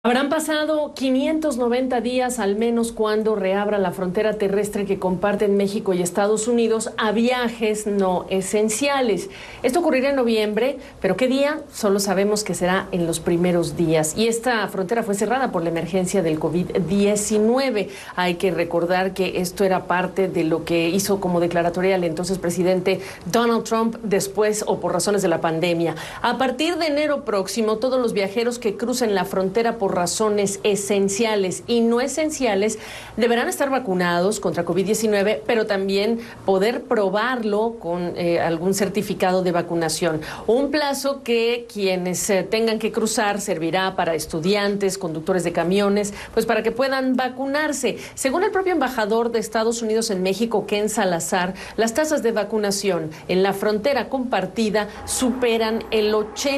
Habrán pasado 590 días al menos cuando reabra la frontera terrestre que comparten México y Estados Unidos a viajes no esenciales. Esto ocurrirá en noviembre, pero ¿qué día? Solo sabemos que será en los primeros días. Y esta frontera fue cerrada por la emergencia del COVID-19. Hay que recordar que esto era parte de lo que hizo como declaratoria el entonces presidente Donald Trump después o por razones de la pandemia. A partir de enero próximo, todos los viajeros que crucen la frontera por razones esenciales y no esenciales deberán estar vacunados contra COVID-19, pero también poder probarlo con algún certificado de vacunación. Un plazo que quienes tengan que cruzar servirá para estudiantes, conductores de camiones, pues para que puedan vacunarse. Según el propio embajador de Estados Unidos en México, Ken Salazar, las tasas de vacunación en la frontera compartida superan el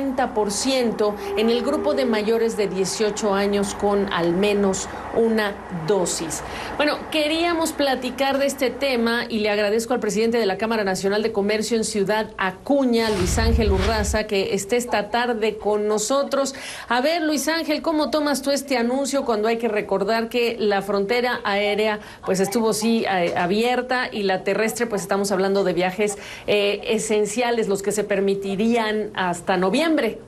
80% en el grupo de mayores de 18 años con al menos una dosis. Bueno, queríamos platicar de este tema y le agradezco al presidente de la Cámara Nacional de Comercio en Ciudad Acuña, Luis Ángel Urraza, que esté esta tarde con nosotros. A ver, Luis Ángel, ¿cómo tomas tú este anuncio cuando hay que recordar que la frontera aérea pues estuvo sí abierta y la terrestre pues estamos hablando de viajes esenciales, los que se permitirían hasta noviembre?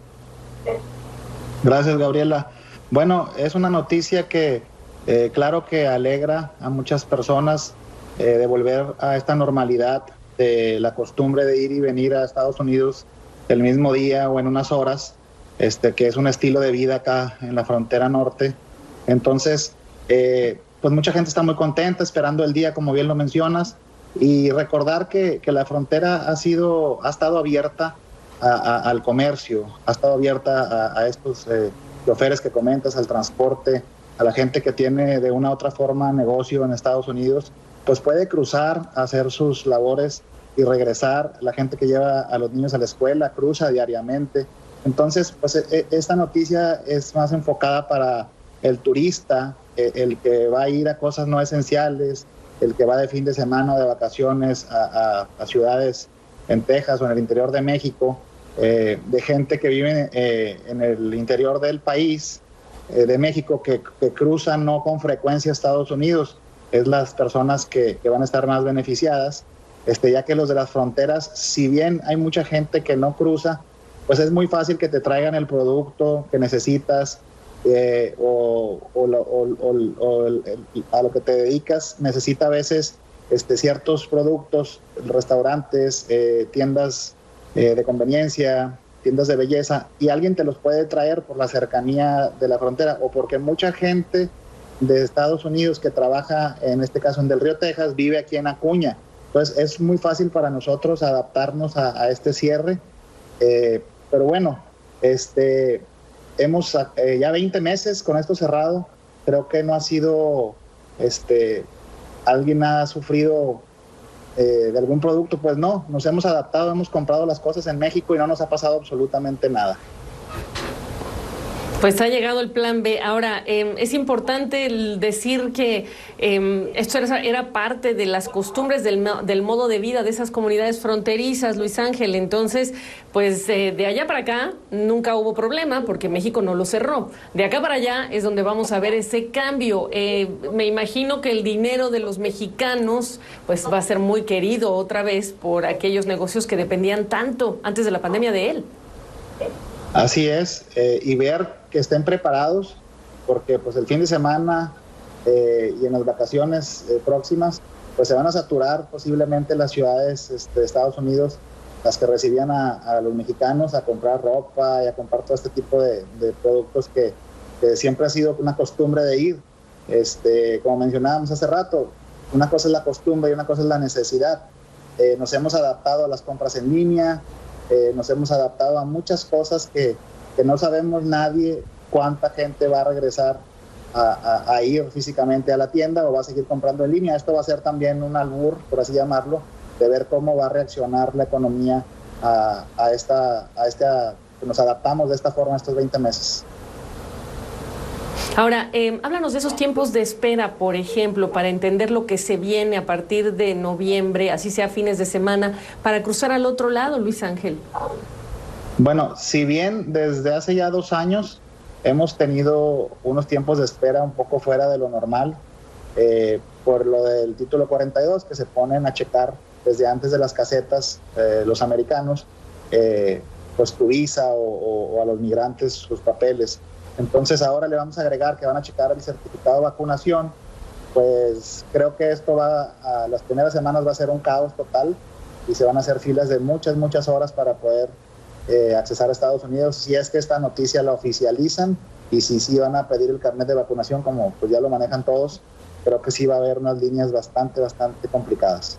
Gracias, Gabriela. Bueno, es una noticia que claro que alegra a muchas personas de volver a esta normalidad de la costumbre de ir y venir a Estados Unidos el mismo día o en unas horas, que es un estilo de vida acá en la frontera norte. Entonces, pues mucha gente está muy contenta esperando el día, como bien lo mencionas, y recordar que la frontera ha estado abierta al comercio, ha estado abierta a estos choferes que comentas, al transporte, a la gente que tiene de una u otra forma negocio en Estados Unidos, pues puede cruzar, hacer sus labores y regresar. La gente que lleva a los niños a la escuela cruza diariamente. Entonces, pues esta noticia es más enfocada para el turista, el que va a ir a cosas no esenciales, el que va de fin de semana o de vacaciones a ciudades en Texas o en el interior de México, de gente que vive en el interior del país, de México, que cruzan no con frecuencia a Estados Unidos. Es las personas que van a estar más beneficiadas, ya que los de las fronteras, si bien hay mucha gente que no cruza, pues es muy fácil que te traigan el producto que necesitas, a lo que te dedicas. Necesita a veces ciertos productos, restaurantes, tiendas de conveniencia, tiendas de belleza, y alguien te los puede traer por la cercanía de la frontera o porque mucha gente de Estados Unidos que trabaja, en este caso en Del Río, Texas, vive aquí en Acuña. Entonces es muy fácil para nosotros adaptarnos a este cierre, pero bueno, hemos ya 20 meses con esto cerrado. Creo que no ha sido, alguien ha sufrido de algún producto. Pues no, nos hemos adaptado, hemos comprado las cosas en México y no nos ha pasado absolutamente nada. Pues ha llegado el plan B. Ahora, es importante decir que esto era parte de las costumbres del modo de vida de esas comunidades fronterizas, Luis Ángel. Entonces, pues de allá para acá nunca hubo problema porque México no lo cerró. De acá para allá es donde vamos a ver ese cambio. Me imagino que el dinero de los mexicanos pues va a ser muy querido otra vez por aquellos negocios que dependían tanto antes de la pandemia de él. Así es, y ver que estén preparados, porque pues el fin de semana y en las vacaciones próximas, pues se van a saturar posiblemente las ciudades de Estados Unidos, las que recibían a los mexicanos a comprar ropa y a comprar todo este tipo de productos que siempre ha sido una costumbre de ir. Como mencionábamos hace rato, una cosa es la costumbre y una cosa es la necesidad. Nos hemos adaptado a las compras en línea, nos hemos adaptado a muchas cosas que no sabemos nadie cuánta gente va a regresar a ir físicamente a la tienda o va a seguir comprando en línea. Esto va a ser también un albur, por así llamarlo, de ver cómo va a reaccionar la economía que nos adaptamos de esta forma estos 20 meses. Ahora, háblanos de esos tiempos de espera, por ejemplo, para entender lo que se viene a partir de noviembre, así sea fines de semana, para cruzar al otro lado, Luis Ángel. Bueno, si bien desde hace ya 2 años hemos tenido unos tiempos de espera un poco fuera de lo normal por lo del título 42, que se ponen a checar desde antes de las casetas los americanos, pues tu visa o a los migrantes sus papeles. Entonces ahora le vamos a agregar que van a checar el certificado de vacunación. Pues creo que esto las primeras semanas va a ser un caos total y se van a hacer filas de muchas horas para poder accesar a Estados Unidos, si es que esta noticia la oficializan y si sí van a pedir el carnet de vacunación, como pues ya lo manejan todos. Creo que sí va a haber unas líneas bastante complicadas.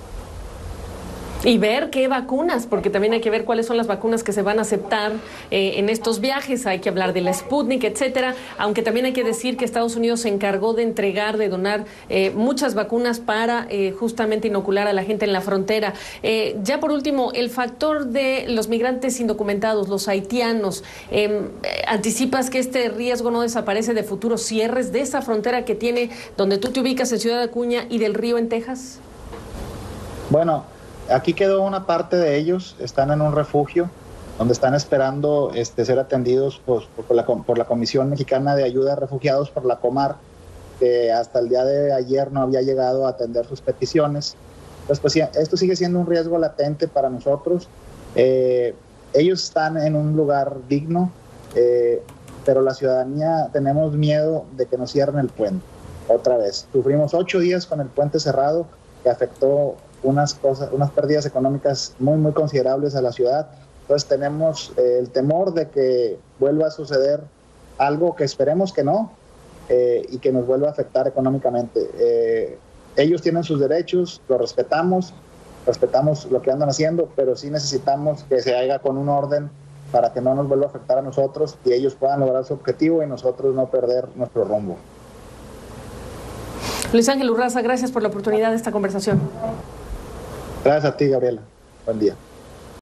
Y ver qué vacunas, porque también hay que ver cuáles son las vacunas que se van a aceptar en estos viajes. Hay que hablar de la Sputnik, etcétera. Aunque también hay que decir que Estados Unidos se encargó de donar muchas vacunas para justamente inocular a la gente en la frontera. Ya por último, el factor de los migrantes indocumentados, los haitianos. ¿Anticipas que este riesgo no desaparece de futuros cierres de esa frontera que tiene donde tú te ubicas en Ciudad Acuña y del Río en Texas? Bueno, aquí quedó una parte de ellos, están en un refugio donde están esperando ser atendidos por la Comisión Mexicana de Ayuda a Refugiados, por la Comar, que hasta el día de ayer no había llegado a atender sus peticiones. Entonces, pues, esto sigue siendo un riesgo latente para nosotros. Ellos están en un lugar digno, pero la ciudadanía tenemos miedo de que nos cierren el puente otra vez. Sufrimos 8 días con el puente cerrado, que afectó unas pérdidas económicas muy considerables a la ciudad. Entonces tenemos el temor de que vuelva a suceder algo que esperemos que no, y que nos vuelva a afectar económicamente. Ellos tienen sus derechos, los respetamos lo que andan haciendo, pero sí necesitamos que se haga con un orden para que no nos vuelva a afectar a nosotros y ellos puedan lograr su objetivo y nosotros no perder nuestro rumbo. Luis Ángel Urraza, gracias por la oportunidad de esta conversación. Gracias a ti, Gabriela. Buen día.